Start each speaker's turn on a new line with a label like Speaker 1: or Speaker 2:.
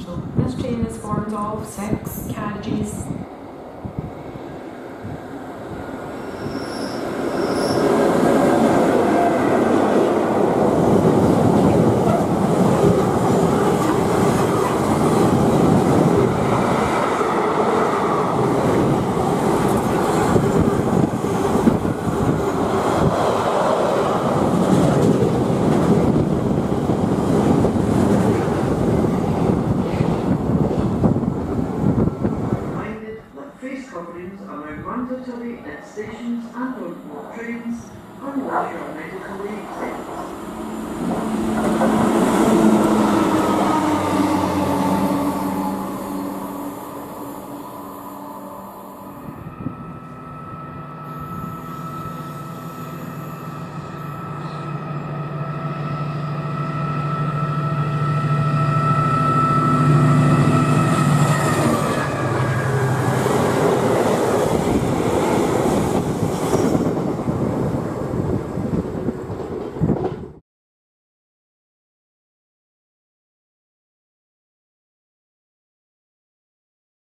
Speaker 1: So this train is formed of 6 carriages.
Speaker 2: Mandatory at stations and on board trains unless you are medically exempt.